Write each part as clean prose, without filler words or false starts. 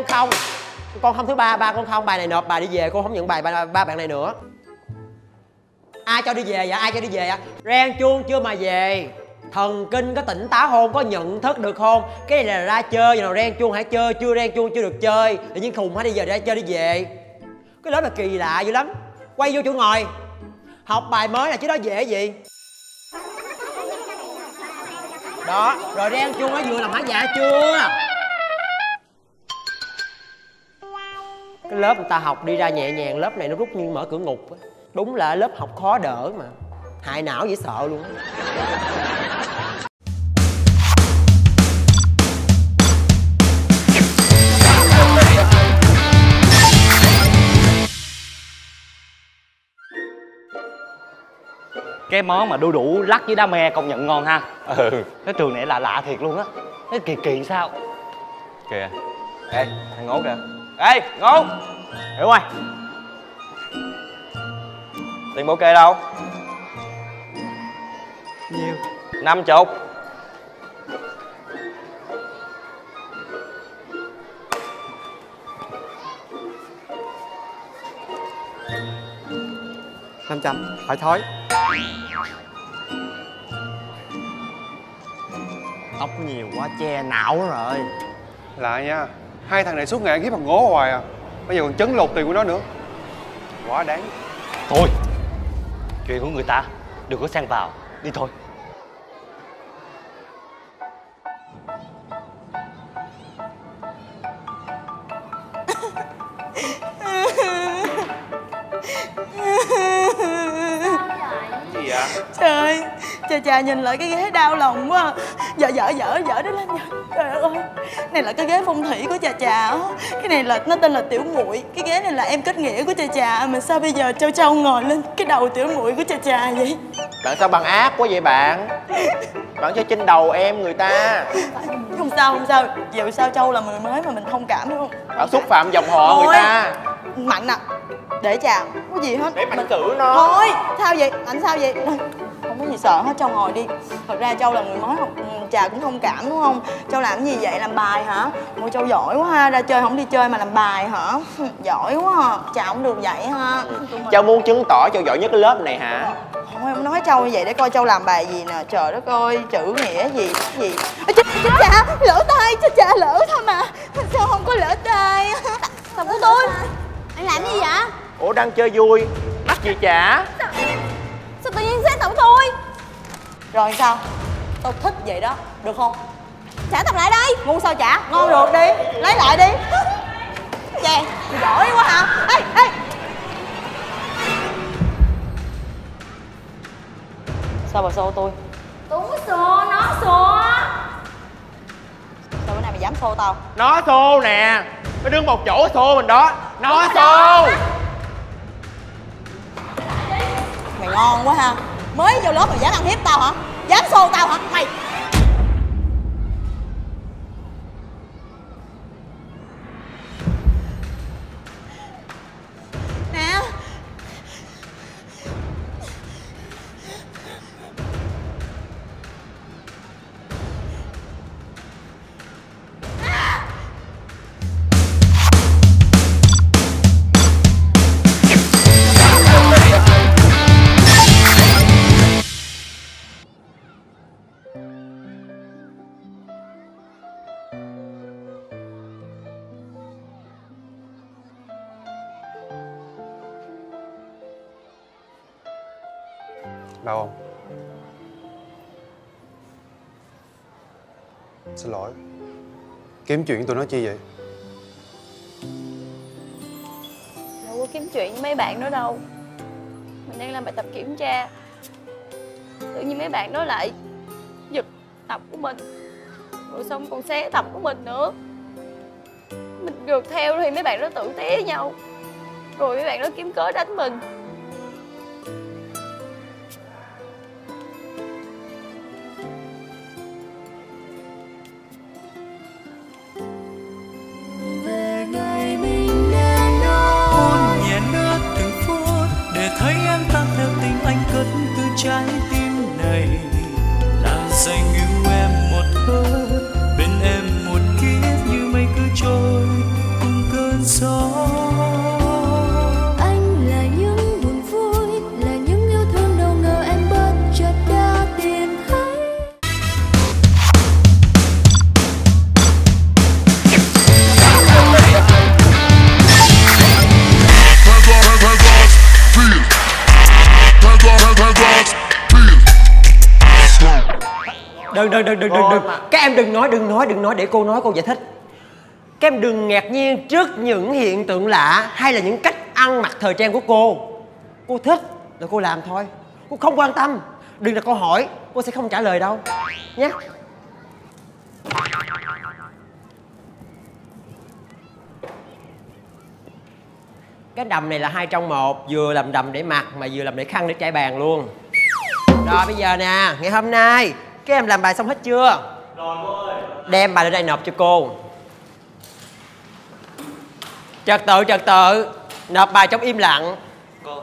con không thứ ba, ba con không. Bài này nộp, bài đi về, cô không nhận bài ba bạn này nữa. Ai cho đi về vậy? Ai cho đi về vậy? Rang chuông chưa mà về. Thần kinh có tỉnh táo không? Có nhận thức được không? Cái này là ra chơi, giờ nào rang chuông hãy chơi, chưa rang chuông chưa được chơi. Tự nhiên khùng hãy đi giờ ra chơi đi về. Cái lớp là kỳ lạ dữ lắm. Quay vô chỗ ngồi. Học bài mới là chứ đó dễ gì. Đó, rồi rang chuông nó vừa làm hả dạ chưa? Cái lớp người ta học đi ra nhẹ nhàng, lớp này nó rút như mở cửa ngục á. Đúng là lớp học khó đỡ mà. Hại não dễ sợ luôn á. Cái món mà đu đủ lắc với đá me công nhận ngon ha. Cái trường này lạ lạ thiệt luôn á. Cái kỳ kỳ sao kìa. Ê thằng Ngố kìa. Ê Ngố, hiểu rồi. Tiền bộ kê đâu? Nhiêu? 50. Hỏi thối. Tóc nhiều quá che não nó rồi. Lạ nha, hai thằng này suốt ngày hiếp thằng Ngố hoài à. Bây giờ còn trấn lột tiền của nó nữa. Quá đáng. Thôi, chuyện của người ta đừng có xen vào. Đi thôi. Gì vậy? Trời ơi, chà nhìn lại cái ghế đau lòng quá. Dở đó lên nha. Trời ơi, này là cái ghế phong thủy của chà á. Cái này là nó tên là Tiểu Muội. Cái ghế này là em kết nghĩa của chà. Mà sao bây giờ Châu ngồi lên cái đầu Tiểu Muội của chà vậy? Bạn sao bạn ác quá vậy bạn? Bạn cho trên đầu em người ta. Không sao. Dù sao Châu là người mới mà mình thông cảm đúng không? Bạn xúc phạm dòng họ người ta. Mạnh à. Để chà, không có gì hết. Để Mạnh xử nó. Thôi, sao vậy? Mạnh sao vậy? Không có gì sợ hết, Châu ngồi đi. Thật ra Châu là người mới học, Trà cũng thông cảm đúng không? Châu làm cái gì vậy? Làm bài hả? Ôi Châu giỏi quá ha, ra chơi không đi chơi mà làm bài hả? Giỏi quá ha, Trà không được vậy ha. Châu muốn chứng tỏ Châu giỏi nhất cái lớp này hả? Thôi em nói Châu như vậy để coi Châu làm bài gì nè. Trời đất ơi, chữ nghĩa gì. Chết Trà, lỡ tay, Trà lỡ thôi mà. Sao không có lỡ tay? Thằng của tôi. Anh làm gì vậy? Ủa đang chơi vui, mắc gì trả? Sao tự nhiên xét tặng tôi? Rồi sao? Tôi thích vậy đó, được không? Trả tặng lại đây. Ngu sao trả? Ngon được đi, lấy lại đi. Chàng, giỏi quá hả? Ê! Sao bà xô tôi? Tôi không có xô, nó xô. Sao bữa nay mày dám xô tao? Nó xô nè. Nó đứng một chỗ xô mình đó. Nó xô. Mày ngon quá ha. Mới vô lớp mày dám ăn hiếp tao hả? Dám xô tao hả? Mày nè. Đau không? Xin lỗi. Kiếm chuyện tụi nó chi vậy? Đâu có kiếm chuyện với mấy bạn đó đâu. Mình đang làm bài tập kiểm tra. Tự nhiên mấy bạn đó lại giật tập của mình. Rồi xong còn xé tập của mình nữa. Mình gượt theo thì mấy bạn đó tự té với nhau. Rồi mấy bạn đó kiếm cớ đánh mình. Trái tim này là dành yêu em một hơi, bên em một kiếp như mây cứ trôi. Đừng các em đừng nói để cô nói, cô giải thích. Các em đừng ngạc nhiên trước những hiện tượng lạ hay là những cách ăn mặc thời trang của cô. Cô thích là cô làm thôi, cô không quan tâm. Đừng đặt câu hỏi, cô sẽ không trả lời đâu nhé. Cái đầm này là 2 trong 1, vừa làm đầm để mặc mà vừa làm để khăn để trải bàn luôn. Rồi bây giờ nè, ngày hôm nay các em làm bài xong hết chưa? Rồi cô ơi. Đem bài lên đây nộp cho cô. Trật tự, nộp bài trong im lặng. Cô.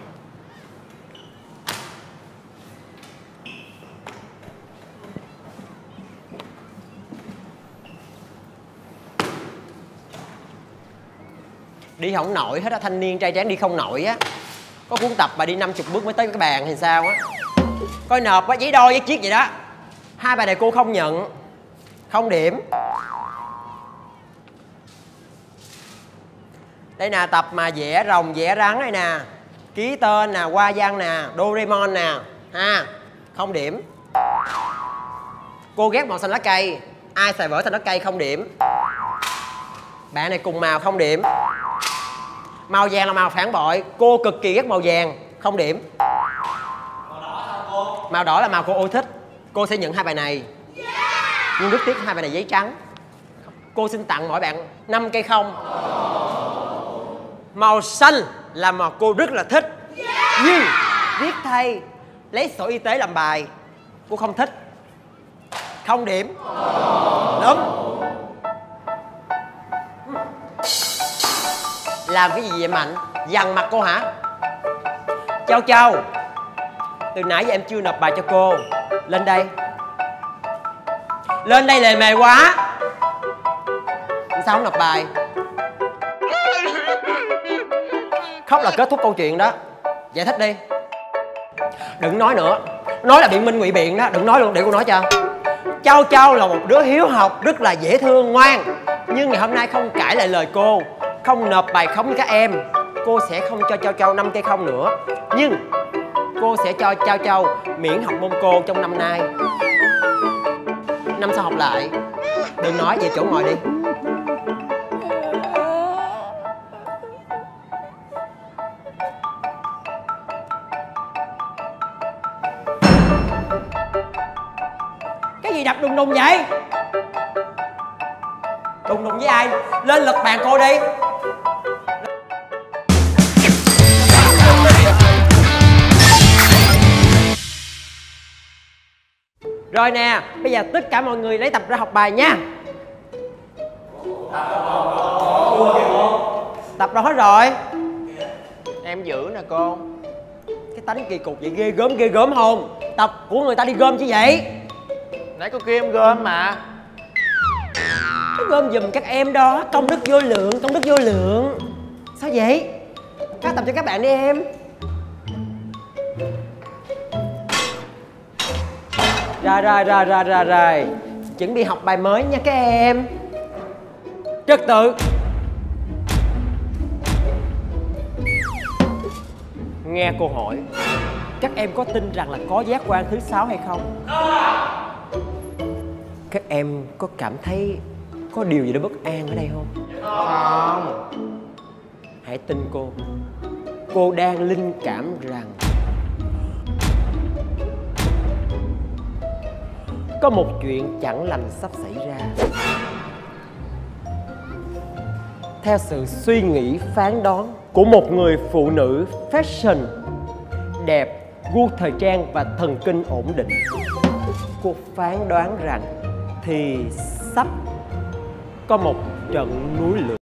Đi không nổi hết á, thanh niên trai tráng đi không nổi á. Có cuốn tập bà đi 50 bước mới tới cái bàn thì sao á. Coi nộp á, giấy đôi giấy chiếc vậy đó. 2 bài này cô không nhận, không điểm. Đây nè, tập mà vẽ rồng vẽ rắn này nè, ký tên nè, hoa văn nè, Doraemon nè ha, không điểm. Cô ghét màu xanh lá cây, ai xài vở xanh lá cây không điểm. Bạn này cùng màu không điểm. Màu vàng là màu phản bội, cô cực kỳ ghét màu vàng, không điểm. Màu đỏ là màu cô ưa thích, cô sẽ nhận 2 bài này. Nhưng rất tiếc 2 bài này giấy trắng. Cô xin tặng mỗi bạn 5 cây không. Màu xanh là màu cô rất là thích, nhưng viết thay lấy sổ y tế làm bài cô không thích, không điểm. Đúng. Làm cái gì vậy Mạnh? Dằn mặt cô hả? Châu, từ nãy giờ em chưa nộp bài cho cô. Lên đây. Lên đây lề mề quá. Sao không nộp bài? Khóc là kết thúc câu chuyện đó. Giải thích đi. Đừng nói nữa. Nói là biện minh ngụy biện đó. Đừng nói luôn, để cô nói cho. Châu là một đứa hiếu học, rất là dễ thương, ngoan. Nhưng ngày hôm nay không cãi lại lời cô, không nộp bài khống như các em, cô sẽ không cho Châu 5 cây không nữa. Nhưng cô sẽ cho Châu miễn học môn cô trong năm nay. Năm sau học lại. Đừng nói, về chỗ ngồi đi. Cái gì đập đùng đùng vậy? Đùng đùng với ai? Lên lật bàn cô đi. Rồi nè, bây giờ tất cả mọi người lấy tập ra học bài nha. Tập đâu hết rồi? Em giữ nè cô. Cái tánh kỳ cục vậy ghê gớm không? Tập của người ta đi gom chứ vậy? Nãy cô kia em gom mà. Nó gom giùm các em đó, công đức vô lượng. Sao vậy? Các tập cho các bạn đi em. Rồi. Chuẩn bị học bài mới nha các em. Trật tự. Nghe cô hỏi, các em có tin rằng là có giác quan thứ 6 hay không? Các em có cảm thấy có điều gì đó bất an ở đây không? Không. Hãy tin cô. Cô đang linh cảm rằng có một chuyện chẳng lành sắp xảy ra. Theo sự suy nghĩ phán đoán của một người phụ nữ fashion, đẹp, gu thời trang và thần kinh ổn định, cô phán đoán rằng thì sắp có một trận núi lửa.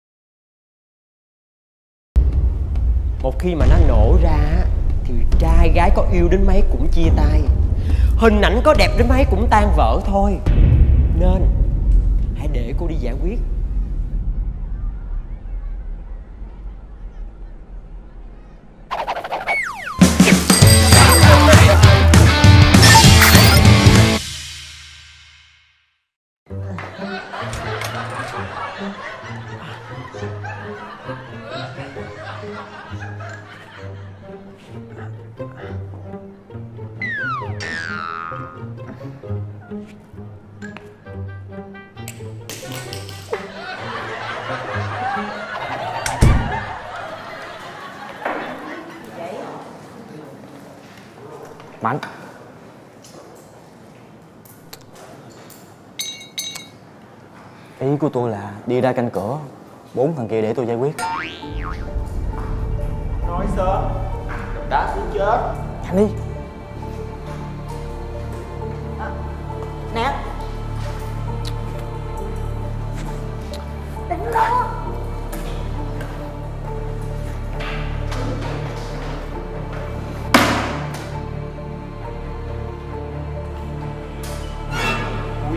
Một khi mà nó nổ ra thì trai gái có yêu đến mấy cũng chia tay, hình ảnh có đẹp đến mấy cũng tan vỡ thôi. Nên hãy để cô đi giải quyết. Mạnh. Ý của tôi là đi ra canh cửa, 4 thằng kia để tôi giải quyết. Nói sớm đã xuống chết. Nhanh đi. Nè. Đứng đó. Ui.